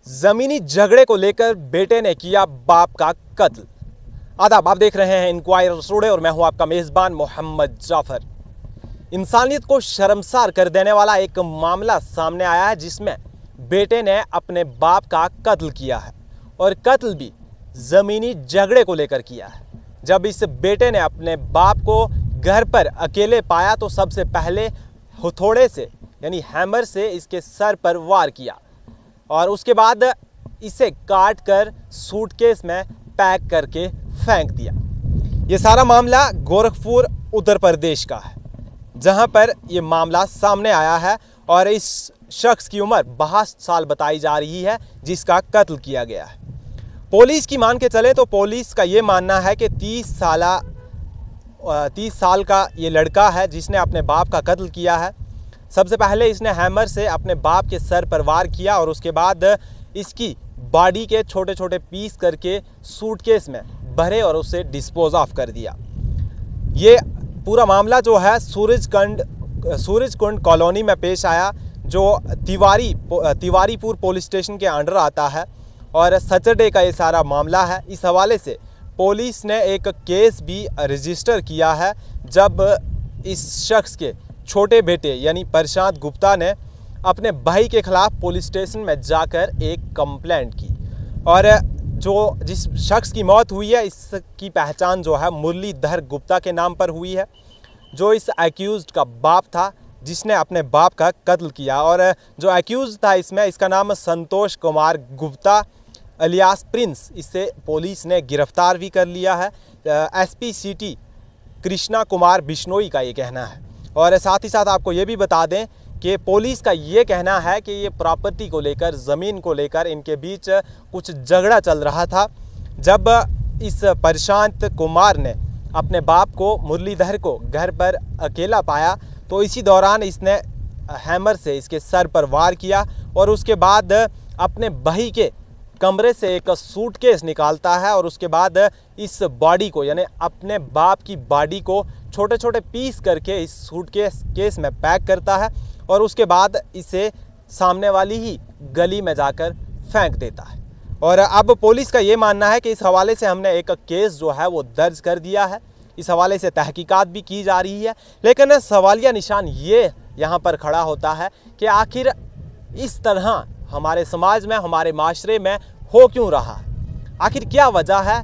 जमीनी झगड़े को लेकर बेटे ने किया बाप का कत्ल। आदाब, आप देख रहे हैं इंक्वायरर टुडे और मैं हूं आपका मेजबान मोहम्मद जाफर। इंसानियत को शर्मसार कर देने वाला एक मामला सामने आया है जिसमें बेटे ने अपने बाप का कत्ल किया है और कत्ल भी ज़मीनी झगड़े को लेकर किया है। जब इस बेटे ने अपने बाप को घर पर अकेले पाया तो सबसे पहले हथौड़े से यानी हैमर से इसके सर पर वार किया और उसके बाद इसे काट कर सूटकेस में पैक करके फेंक दिया। ये सारा मामला गोरखपुर उत्तर प्रदेश का है जहां पर ये मामला सामने आया है और इस शख्स की उम्र 62 साल बताई जा रही है जिसका कत्ल किया गया है। पुलिस की मान के चले तो पुलिस का ये मानना है कि 30 साल का ये लड़का है जिसने अपने बाप का कत्ल किया है। सबसे पहले इसने हैमर से अपने बाप के सर पर वार किया और उसके बाद इसकी बॉडी के छोटे छोटे पीस करके सूटकेस में भरे और उसे डिस्पोज ऑफ कर दिया। ये पूरा मामला जो है सूरजकुंड कॉलोनी में पेश आया जो तिवारीपुर पुलिस स्टेशन के अंडर आता है और सैटरडे का ये सारा मामला है। इस हवाले से पुलिस ने एक केस भी रजिस्टर किया है जब इस शख्स के छोटे बेटे यानी प्रशांत गुप्ता ने अपने भाई के खिलाफ पुलिस स्टेशन में जाकर एक कंप्लेंट की और जिस शख्स की मौत हुई है इसकी पहचान जो है मुरलीधर गुप्ता के नाम पर हुई है, जो इस एक्यूज्ड का बाप था जिसने अपने बाप का कत्ल किया। और जो एक्यूज था इसका नाम संतोष कुमार गुप्ता अलियास प्रिंस, इससे पुलिस ने गिरफ्तार भी कर लिया है। एसपी सिटी कृष्णा कुमार बिश्नोई का ये कहना है। और साथ ही साथ आपको ये भी बता दें कि पुलिस का ये कहना है कि ये प्रॉपर्टी को लेकर, ज़मीन को लेकर इनके बीच कुछ झगड़ा चल रहा था। जब इस प्रशांत कुमार ने अपने बाप को मुरलीधर को घर पर अकेला पाया तो इसी दौरान इसने हैमर से इसके सर पर वार किया और उसके बाद अपने भाई के कमरे से एक सूटकेस निकालता है और उसके बाद इस बॉडी को यानी अपने बाप की बॉडी को छोटे छोटे पीस करके इस सूटकेस में पैक करता है और उसके बाद इसे सामने वाली ही गली में जाकर फेंक देता है। और अब पुलिस का ये मानना है कि इस हवाले से हमने एक केस जो है वो दर्ज कर दिया है। इस हवाले से तहकीकात भी की जा रही है, लेकिन सवालिया निशान ये यहाँ पर खड़ा होता है कि आखिर इस तरह हमारे समाज में, हमारे माशरे में हो क्यों रहा है? आखिर क्या वजह है?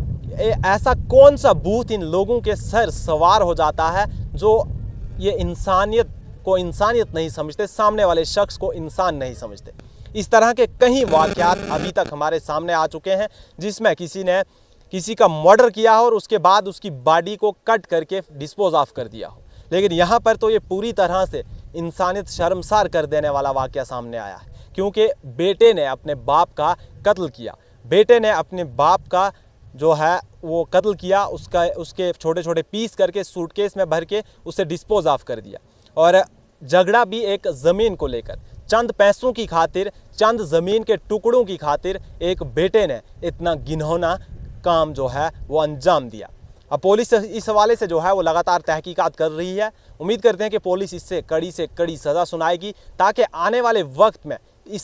ऐसा कौन सा भूत इन लोगों के सर सवार हो जाता है जो ये इंसानियत को इंसानियत नहीं समझते, सामने वाले शख्स को इंसान नहीं समझते। इस तरह के कई वाक़यात अभी तक हमारे सामने आ चुके हैं जिसमें किसी ने किसी का मर्डर किया हो और उसके बाद उसकी बॉडी को कट करके डिस्पोज ऑफ कर दिया हो। लेकिन यहाँ पर तो ये पूरी तरह से इंसानियत शर्मसार कर देने वाला वाक़या सामने आया है क्योंकि बेटे ने अपने बाप का कत्ल किया। बेटे ने अपने बाप का जो है वो कत्ल किया, उसके छोटे छोटे पीस करके सूटकेस में भर के उसे डिस्पोज ऑफ कर दिया। और झगड़ा भी एक ज़मीन को लेकर, चंद पैसों की खातिर, चंद ज़मीन के टुकड़ों की खातिर एक बेटे ने इतना घिनौना काम जो है वो अंजाम दिया। अब पुलिस इस हवाले से जो है वो लगातार तहकीकात कर रही है। उम्मीद करते हैं कि पुलिस इससे कड़ी से कड़ी सज़ा सुनाएगी ताकि आने वाले वक्त में इस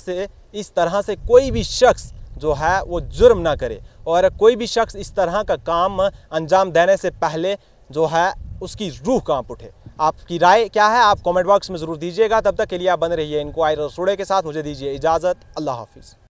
तरह से कोई भी शख्स जो है वो जुर्म ना करे और कोई भी शख्स इस तरह का काम अंजाम देने से पहले जो है उसकी रूह कांप उठे। आपकी राय क्या है आप कमेंट बॉक्स में ज़रूर दीजिएगा। तब तक के लिए आप बने रहिए इंक्वायरर टुडे के साथ। मुझे दीजिए इजाज़त। अल्लाह हाफिज़।